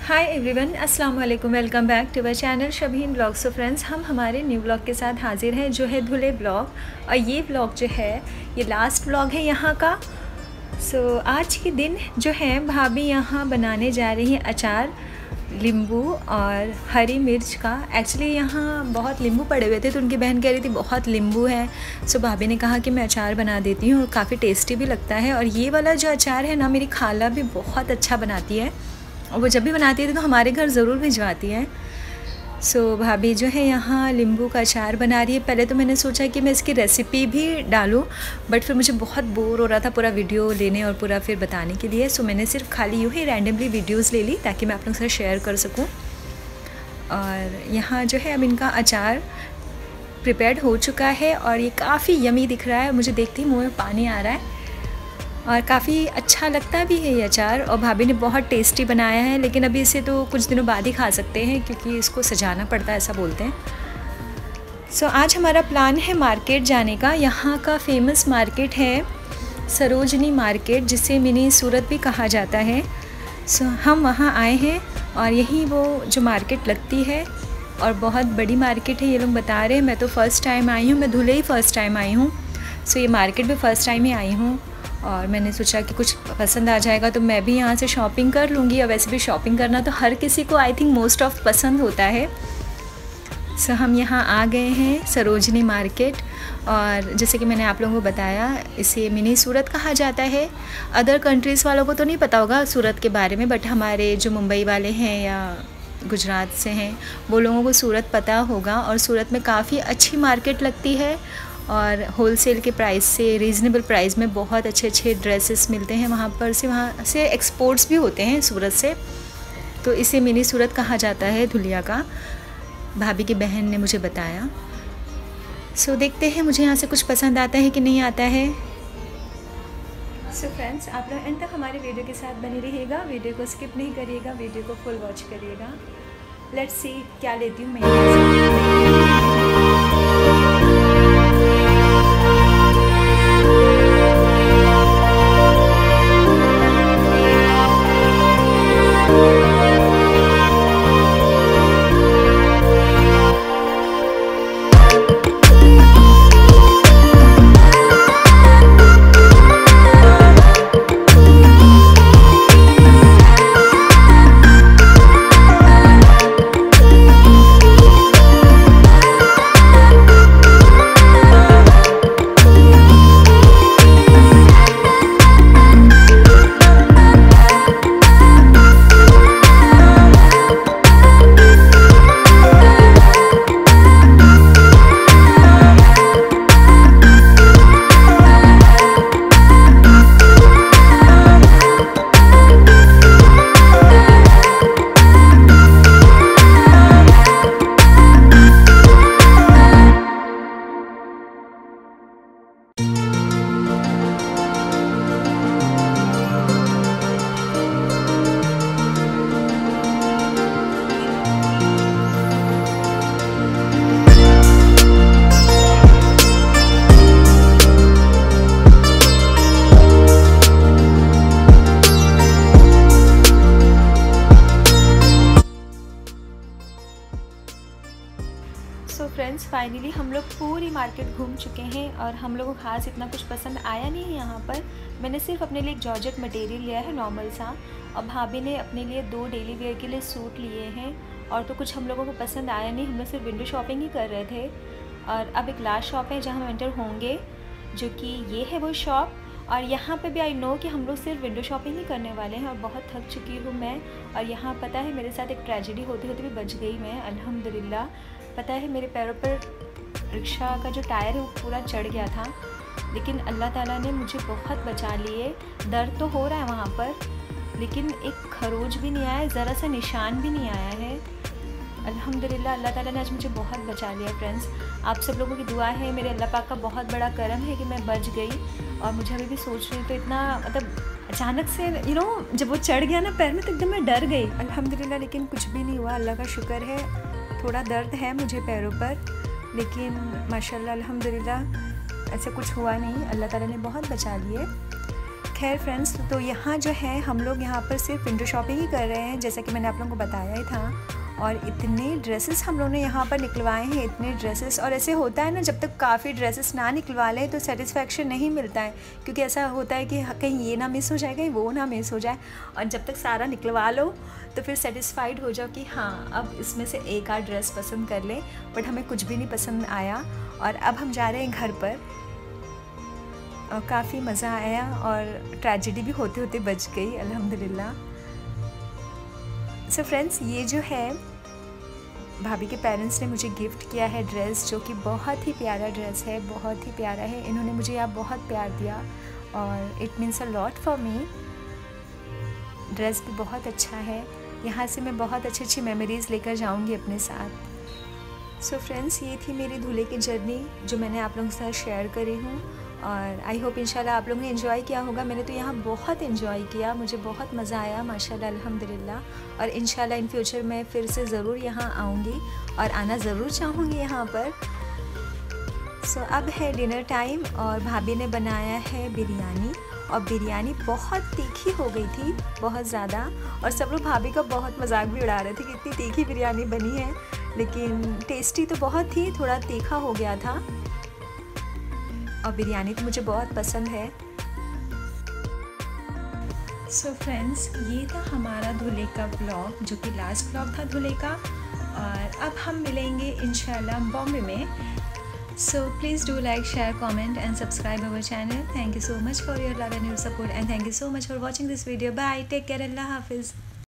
हाय everyone, अस्सलाम वालेकुम। Welcome back to our channel Shabeen blog. So friends, हम हमारे न्यू ब्लॉग के साथ हाजिर हैं जो है धुले ब्लॉग। और ये ब्लॉग जो है ये लास्ट ब्लॉग है यहाँ का। सो आज के दिन जो है भाभी यहाँ बनाने जा रही हैं अचार नींबू और हरी मिर्च का। एक्चुअली यहाँ बहुत नींबू पड़े हुए थे तो उनकी बहन कह रही थी बहुत नींबू है। सो भाभी ने कहा कि मैं अचार बना देती हूँ और काफ़ी टेस्टी भी लगता है। और ये वाला जो अचार है ना, मेरी खाला भी बहुत अच्छा बनाती है और वो जब भी बनाती है तो हमारे घर ज़रूर भिजवाती है। सो भाभी जो है यहाँ नींबू का अचार बना रही है। पहले तो मैंने सोचा कि मैं इसकी रेसिपी भी डालूं, बट फिर मुझे बहुत बोर हो रहा था पूरा वीडियो लेने और पूरा फिर बताने के लिए। सो मैंने सिर्फ खाली यूँ ही रैंडमली वीडियोस ले ली ताकि मैं आप लोगों के साथ शेयर कर सकूं। और यहाँ जो है अब इनका अचार प्रिपेयर्ड हो चुका है और ये काफ़ी यमी दिख रहा है। मुझे देखते ही मुँह में पानी आ रहा है और काफ़ी अच्छा लगता भी है ये अचार। और भाभी ने बहुत टेस्टी बनाया है, लेकिन अभी इसे तो कुछ दिनों बाद ही खा सकते हैं क्योंकि इसको सजाना पड़ता है, ऐसा बोलते हैं। सो आज हमारा प्लान है मार्केट जाने का। यहाँ का फेमस मार्केट है सरोजनी मार्केट, जिसे मिनी सूरत भी कहा जाता है। सो हम वहाँ आए हैं और यहीं वो जो मार्केट लगती है और बहुत बड़ी मार्केट है, ये लोग बता रहे हैं। मैं तो फ़र्स्ट टाइम आई हूँ, मैं धुले ही फ़र्स्ट टाइम आई हूँ। सो ये मार्केट भी फ़र्स्ट टाइम ही आई हूँ और मैंने सोचा कि कुछ पसंद आ जाएगा तो मैं भी यहाँ से शॉपिंग कर लूँगी। और वैसे भी शॉपिंग करना तो हर किसी को आई थिंक मोस्ट ऑफ पसंद होता है। सो हम यहाँ आ गए हैं सरोजनी मार्केट और जैसे कि मैंने आप लोगों को बताया, इसे मिनी सूरत कहा जाता है। अदर कंट्रीज़ वालों को तो नहीं पता होगा सूरत के बारे में, बट हमारे जो मुंबई वाले हैं या गुजरात से हैं वो लोगों को सूरत पता होगा। और सूरत में काफ़ी अच्छी मार्केट लगती है और होलसेल के प्राइस से, रीज़नेबल प्राइस में बहुत अच्छे अच्छे ड्रेसेस मिलते हैं वहाँ पर से। वहाँ से एक्सपोर्ट्स भी होते हैं सूरत से, तो इसे मिनी सूरत कहा जाता है धुलिया का। भाभी की बहन ने मुझे बताया। सो देखते हैं मुझे यहाँ से कुछ पसंद आता है कि नहीं आता है। सो फ्रेंड्स, आप लोग एंड तक हमारे वीडियो के साथ बने रहिएगा, वीडियो को स्किप नहीं करिएगा, वीडियो को फुल वॉच करिएगा। लेट्स सी क्या लेती हूँ मैं। सो फ्रेंड्स, फाइनली हम लोग पूरी मार्केट घूम चुके हैं और हम लोगों को खास इतना कुछ पसंद आया नहीं है यहाँ पर। मैंने सिर्फ अपने लिए एक जॉर्जेट मटेरियल लिया है नॉर्मल सा, और भाभी ने अपने लिए 2 डेली वेयर के लिए सूट लिए हैं। और तो कुछ हम लोगों को पसंद आया नहीं, हम लोग सिर्फ विंडो शॉपिंग ही कर रहे थे। और अब एक लास्ट शॉप है जहाँ हम एंटर होंगे, जो कि ये है वो शॉप। और यहाँ पे भी आई नो कि हम लोग सिर्फ विंडो शॉपिंग ही करने वाले हैं और बहुत थक चुकी हूँ मैं। और यहाँ पता है मेरे साथ एक ट्रेजेडी होती होती भी बच गई मैं, अल्हम्दुलिल्लाह। पता है मेरे पैरों पर रिक्शा का जो टायर है वो पूरा चढ़ गया था, लेकिन अल्लाह ताला ने मुझे बहुत बचा लिए। दर्द तो हो रहा है वहाँ पर, लेकिन एक खरोच भी नहीं आया, ज़रा सा निशान भी नहीं आया है। अल्हम्दुलिल्लाह, अल्लाह ताला ने आज मुझे बहुत बचा लिया। फ्रेंड्स, आप सब लोगों की दुआ है, मेरे अल्लाह पाक का बहुत बड़ा करम है कि मैं बच गई। और मुझे अभी भी सोच रही तो इतना मतलब अचानक से जब वो चढ़ गया ना पैर में तो एकदम मैं डर गई। अल्हम्दुलिल्लाह, लेकिन कुछ भी नहीं हुआ, अल्लाह का शुक्र है। थोड़ा दर्द है मुझे पैरों पर, लेकिन माशाल्लाह अल्हम्दुलिल्लाह ऐसा कुछ हुआ नहीं, अल्लाह ताला ने बहुत बचा लिए। खैर फ्रेंड्स, तो यहाँ जो है हम लोग यहाँ पर सिर्फ विंडो शॉपिंग ही कर रहे हैं, जैसा कि मैंने आप लोगों को बताया ही था। और इतने ड्रेसेस हम लोगों ने यहाँ पर निकलवाए हैं, इतने ड्रेसेस। और ऐसे होता है ना, जब तक काफ़ी ड्रेसेस ना निकलवा लें तो सेटिस्फेक्शन नहीं मिलता है, क्योंकि ऐसा होता है कि कहीं ये ना मिस हो जाए, कहीं वो ना मिस हो जाए। और जब तक सारा निकलवा लो तो फिर सेटिस्फाइड हो जाओ कि हाँ, अब इसमें से एक आध ड्रेस पसंद कर लें। बट हमें कुछ भी नहीं पसंद आया और अब हम जा रहे हैं घर पर। और काफ़ी मज़ा आया और ट्रेजेडी भी होते होते बच गई, अल्हम्दुलिल्लाह। सो फ्रेंड्स, ये जो है भाभी के पेरेंट्स ने मुझे गिफ्ट किया है ड्रेस, जो कि बहुत ही प्यारा ड्रेस है, बहुत ही प्यारा है। इन्होंने मुझे यहाँ बहुत प्यार दिया और it means a lot for me. Dress भी बहुत अच्छा है। यहाँ से मैं बहुत अच्छी अच्छी मेमोरीज़ लेकर जाऊँगी अपने साथ। सो फ्रेंड्स, ये थी मेरी दूल्हे की जर्नी जो मैंने आप लोगों के साथ शेयर करी हूँ। और आई होप इंशाल्लाह आप लोगों ने एंजॉय किया होगा। मैंने तो यहाँ बहुत एंजॉय किया, मुझे बहुत मज़ा आया माशाल्लाह, अल्हम्दुलिल्लाह। और इंशाल्लाह इन फ्यूचर मैं फिर से ज़रूर यहाँ आऊँगी और आना ज़रूर चाहूँगी यहाँ पर। सो अब है डिनर टाइम और भाभी ने बनाया है बिरयानी। और बिरयानी बहुत तीखी हो गई थी, बहुत ज़्यादा। और सब लोग भाभी का बहुत मजाक भी उड़ा रहे थे कि इतनी तीखी बिरयानी बनी है, लेकिन टेस्टी तो बहुत थी, थोड़ा तीखा हो गया था। और बिरयानी तो मुझे बहुत पसंद है। सो फ्रेंड्स, ये था हमारा दूल्हे का ब्लॉग, जो कि लास्ट ब्लॉग था दूल्हे का। और अब हम मिलेंगे इंशाल्लाह बॉम्बे में। So please do like, share, comment and subscribe our channel. Thank you so much for your love and your support, and thank you so much for watching this video. Bye. Take care. Allah Hafiz.